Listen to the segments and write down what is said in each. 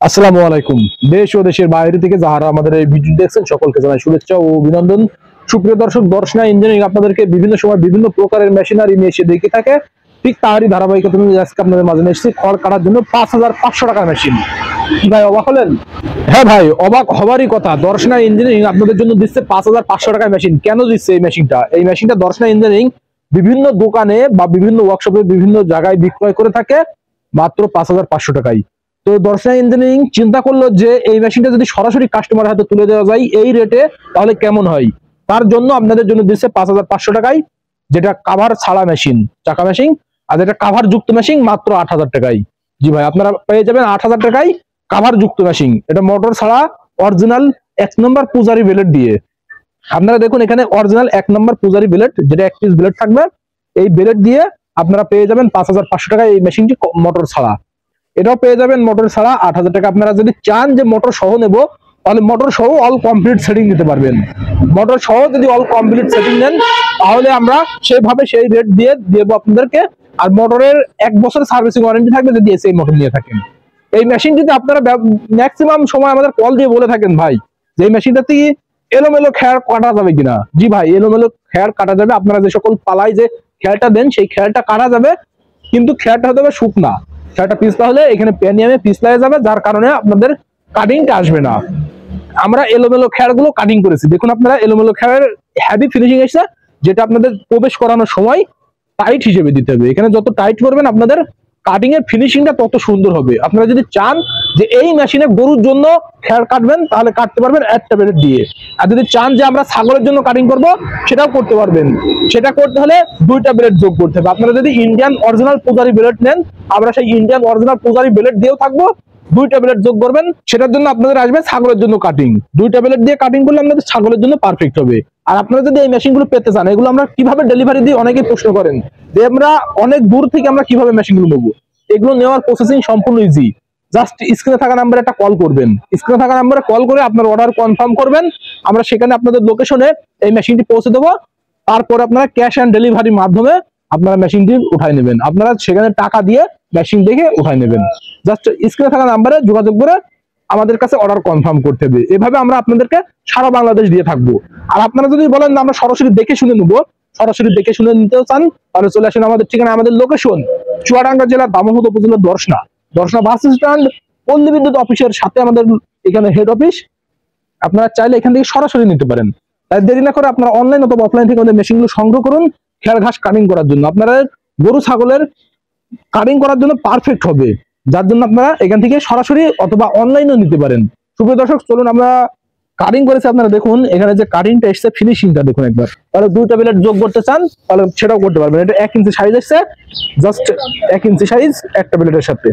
আসসালামু আলাইকুম। দেশ ও দেশের বাইরে থেকে যারা আমাদের এই ভিডিও দেখছেন সকলকে জানাই শুভেচ্ছা ও অভিনন্দন। সুপ্রিয় দর্শক, দর্শনা ইঞ্জিনিয়ারিং আপনাদেরকে বিভিন্ন সময় বিভিন্ন প্রকারের মেশিনারি নিয়ে এসে দেখে থাকে। ঠিক তারই ধারাবাহিকতা আজকে আপনাদের মাঝে এসেছি খড় কাটার জন্য 5,500 টাকার মেশিন। ভাই অবাক হলেন? হ্যাঁ ভাই, অবাক হবারই কথা। দর্শনা ইঞ্জিনিয়ারিং আপনাদের জন্য দিচ্ছে 5,500 টাকার মেশিন। কেন দিচ্ছে এই মেশিনটা? এই মেশিনটা দর্শনা ইঞ্জিনিয়ারিং বিভিন্ন দোকানে বা বিভিন্ন ওয়ার্কশপে বিভিন্ন জায়গায় বিক্রয় করে থাকে মাত্র 5,500 টাকায়। তো দর্শনা ইঞ্জিনিয়ারিং চিন্তা করলো যে এই মেশিনটা যদি সরাসরি কাস্টমারের হাতে তুলে দেওয়া যায় এই রেটে তাহলে কেমন হয়। তার জন্য আপনাদের জন্য দিচ্ছে 5,500 টাকায়, যেটা কাভার ছাড়া মেশিন, চাকা মেশিন, আর যেটা কাভার যুক্ত মেশিন মাত্র 8,000 টাকায়। জি ভাই, আপনারা পেয়ে যাবেন 8,000 টাকায় কাভার যুক্ত মেশিন। এটা মোটর ছাড়া অরিজিনাল 1 নম্বর পূজারি ব্লেড দিয়ে। আপনারা দেখুন এখানে অরিজিনাল 1 নম্বর পূজারি ব্লেড, যেটা 1 পিস ব্লেড থাকবে, এই ব্লেড দিয়ে আপনারা পেয়ে যাবেন 5,500 টাকায় এই মেশিনটি মোটর ছাড়া। এটাও পেয়ে যাবেন মোটর ছাড়া 8,000 টাকা। আপনারা যদি চান যে মোটর সহ নেব তাহলে মোটর সহ অল কমপ্লিট সেটিং নিতে পারবেন। মোটর সহ যদি অল কমপ্লিট সেটিং নেন তাহলে আমরা সেভাবে সেই রেট দিয়ে দেবো আপনাদেরকে। আর মোটরের 1 বছর সার্ভিসিং ওয়ারেন্টি থাকবে যদি এসে মোটর নিয়ে থাকেন। এই মেশিনটিতে আপনারা ম্যাক্সিমাম সময় আমাদের কল দিয়ে বলে থাকেন ভাই যে এই মেশিনটাতে এলোমেলো খেয়ার কাটা যাবে কিনা। জি ভাই, এলোমেলো খেয়ার কাটা যাবে। আপনারা যে সকল পালাই যে খেয়ারটা দেন সেই খেয়ারটা কাটা যাবে, কিন্তু খেয়ারটা হতে হবে শুকনা। খেয়ারটা পিছলা হলে এখানে প্যানিয়ামে পিছলা যাবে, যার কারণে আপনাদের কাটিংটা আসবে না। আমরা এলোমেলো খেয়ারগুলো কাটিং করেছি। দেখুন আপনারা এলোমেলো খেয়ার হেভি ফিনিশিং এসেছে, যেটা আপনাদের প্রবেশ করানোর সময় টাইট হিসেবে দিতে হবে। এখানে যত টাইট করবেন আপনাদের কাটিং এর ফিনিশিংটা তত সুন্দর হবে। আপনারা যদি চান যে এই মেশিনে গরুর জন্য খেয়ার কাটবেন তাহলে কাটতে পারবেন একটা ব্লেড দিয়ে। আর যদি চান যে আমরা ছাগলের জন্য কাটিং করব সেটাও করতে পারবেন। সেটা করতে হলে 2টা ব্লেড যোগ করতে হবে। আপনারা যদি ইন্ডিয়ান অরিজিনাল পূজারি ব্লেড নেন আমরা সেই ইন্ডিয়ান অরিজিনাল পূজারি ব্লেড দিয়েও থাকবো। 2টা ব্লেড যোগ করবেন, সেটার জন্য আপনাদের আসবে ছাগলের জন্য কাটিং। 2টা ব্লেড দিয়ে কাটিং করলে আপনাদের ছাগলের জন্য পারফেক্ট হবে। আর আপনারা যদি এই মেশিনগুলো পেতে চান, এগুলো আমরা কিভাবে ডেলিভারি দিই অনেকেই প্রশ্ন করেন যে আমরা অনেক দূর থেকে আমরা কিভাবে মেশিনগুলো নেবো। এগুলো নেওয়ার প্রসেসিং সম্পূর্ণ ইজি। জাস্ট স্ক্রিনে থাকা নাম্বারে একটা কল করবেন। স্ক্রিনে থাকা নাম্বারে কল করে আপনার অর্ডার কনফার্ম করবেন। আমরা সেখানে আপনাদের লোকেশনে এই মেশিনটি পৌঁছে দেবো। তারপর আপনারা ক্যাশ অ্যান্ড ডেলিভারির মাধ্যমে আপনারা মেশিনটি উঠাই নেবেন। আপনারা সেখানে টাকা দিয়ে মেশিন দেখে উঠাই নেবেন। জাস্ট স্ক্রিনে থাকা নাম্বারে যোগাযোগ করে আমাদের কাছে অর্ডার কনফার্ম করতে হবে। এভাবে আমরা আপনাদেরকে সারা বাংলাদেশ দিয়ে থাকবো। আর আপনারা যদি বলেন না আমরা সরাসরি দেখে শুনে নেবো, সরাসরি দেখে শুনে নিতেও চান, তাহলে চলে আসেন আমাদের ঠিকানা। আমাদের লোকেশন চুয়াডাঙ্গা জেলার দামোহদ উপজেলার দর্শনা বাস স্ট্যান্ড, পল্লী বিদ্যুৎ অফিসের সাথে আমাদের এখানে হেড অফিস। আপনারা চাইলে এখান থেকে সরাসরি নিতে পারেন। তাই দেরি না করে আপনারা অনলাইন অথবা অফলাইন থেকে আমাদের মেশিনগুলো সংগ্রহ করুন খেয়ার ঘাস কাটিং করার জন্য। আপনারা গরু ছাগলের কাটিং করার জন্য পারফেক্ট হবে, যার জন্য আপনারা এখান থেকে সরাসরি অথবা অনলাইনেও নিতে পারেন। সুপ্রিয় দর্শক, চলুন আমরা কাটিং করেছি। আপনারা দেখুন এখানে যে কাটিংটা এসছে, ফিনিশিংটা দেখুন একবার। তাহলে 2টা ব্লেড যোগ করতে চান তাহলে সেটাও করতে পারবেন। এটা 1 ইঞ্চি সাইজ এসছে, জাস্ট 1 ইঞ্চি সাইজ একটা ব্লেডের সাথে।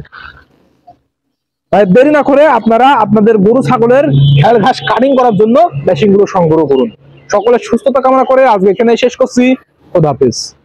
তাই দেরি না করে আপনারা আপনাদের গরু ছাগলের খেয়ার ঘাস কাটিং করার জন্য মেশিনগুলো সংগ্রহ করুন। সকলের সুস্থতা কামনা করে আজকে এখানে শেষ করছি। খোদা হাফেজ।